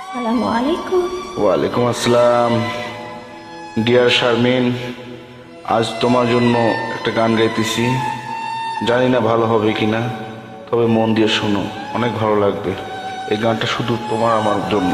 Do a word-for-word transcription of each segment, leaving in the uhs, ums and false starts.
আসসালামু আলাইকুম। ওয়ালাইকুম আসসালাম। ডিয়ার শারমিন, আজ তোমার জন্য একটা গান গাইতেছি। জানি না ভালো হবে কিনা, তবে মন দিয়ে শোনো, অনেক ভালো লাগবে। এই গানটা শুধু তোমার আমার জন্য।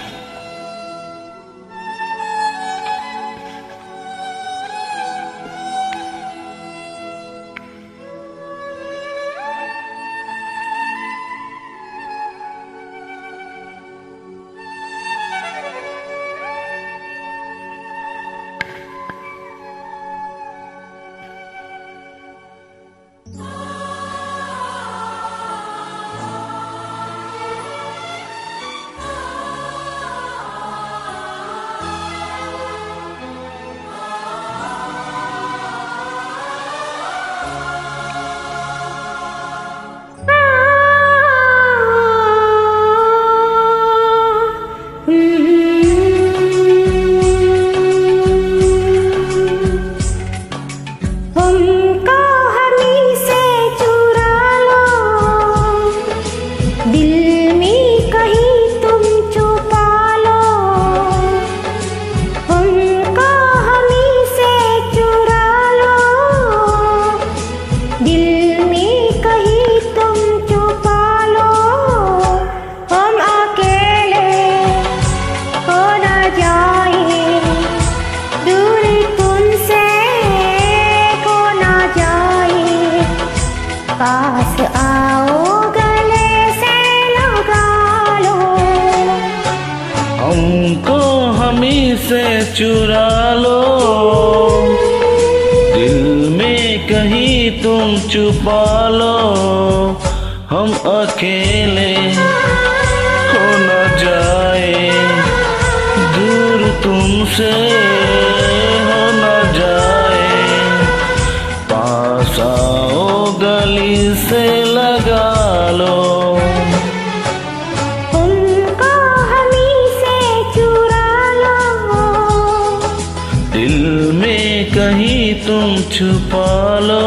पास आओ गले से लगा लो, हमको हमी से चुरा लो, दिल में कहीं तुम छुपा लो। हम अकेले हो न जाए, दूर तुमसे हो न जाए। पास आओ गली से लगा लो, हमको हमी से चुरा लो, दिल में कहीं तुम छुपा लो।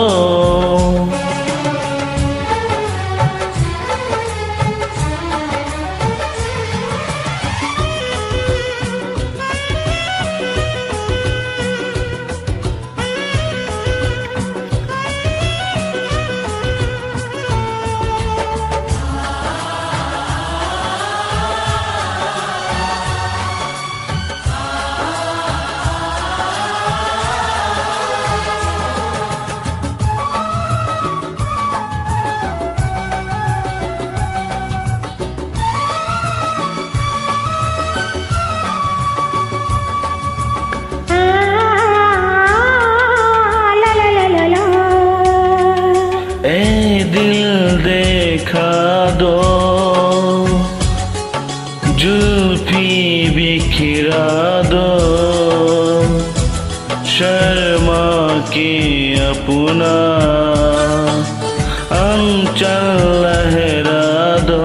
देखा दो जुल्फी बिखरा दो, शर्मा के अपना अंचल लहरा दो।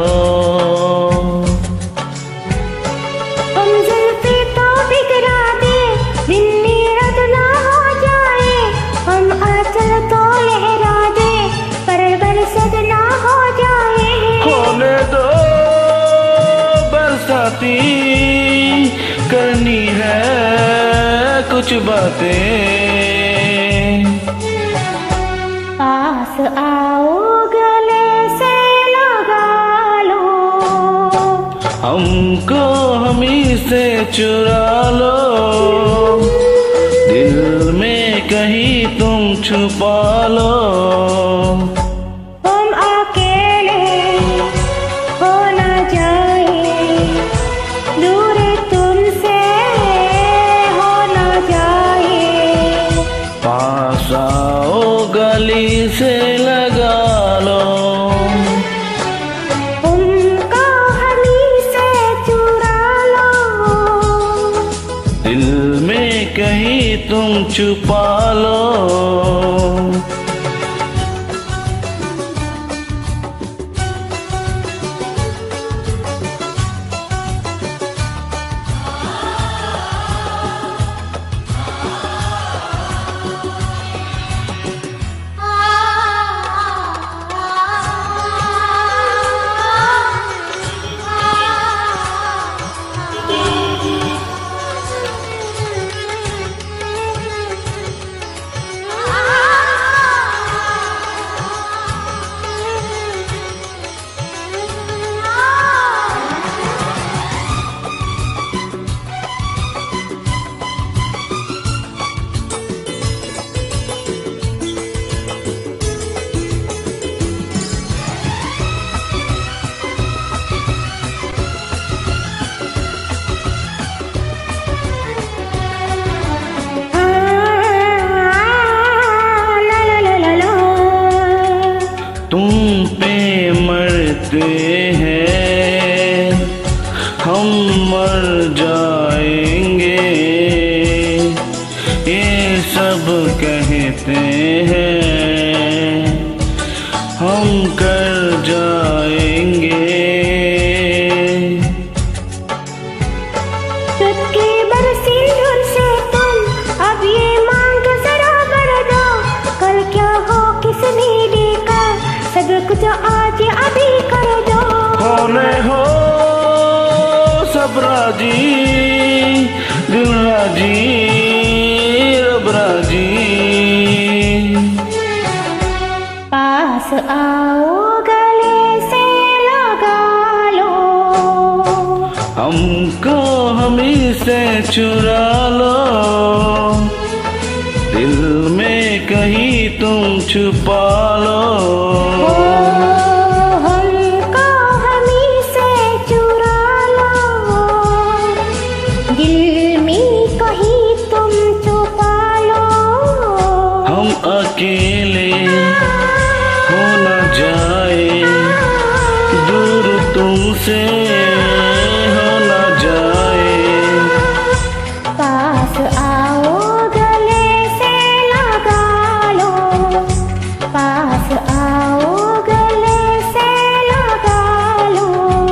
हम जुल्फी तो बिखरा दे, दिन नीरद ना हो जाए। हम आंचल तो लहरा दे, पर बरसत ना हो जाए। होने दो बरसाती, करनी है कुछ बातें। पास आओ गले से लगा लो, हमको हमी से चुरा लो, दिल में कहीं तुम छुपा लो। हम अकेले हो न जाए, दूर तुमसे हो न जाए। पास आओ गली से लगा लो, हमको हमी से चुरा लो, दिल में कहीं तुम छुपा लो। रिश्ते हैं हम कर जाएंगे। चुटकी भर सिंदूर से तुम अब ये मांग जरा भर दो, कल क्या हो किसने देखा, सब कुछ आज अभी कर दो। होने हो सब राजी, दिल राजी, रब राजी। पास आओ गले से लगा लो, हमको हमी से चुरा लो, दिल में कहीं तुम छुपा लो। ओ, हमको हमी से चुरा लो, दिल में कहीं तुम छुपा लो। हम अकेले हो न जाए, दूर तुमसे हो न जाए। पास आओ गले से लगा लो, पास आओ गले से लगा लो।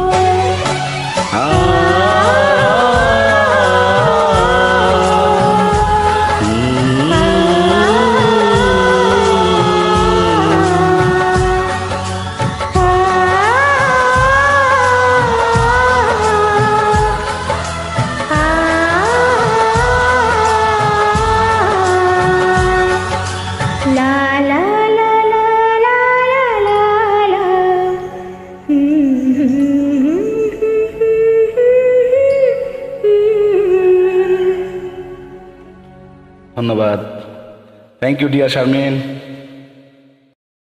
ला ला ला ला ला ला ला ला। ধন্যবাদ। Thank you dear Sharmin.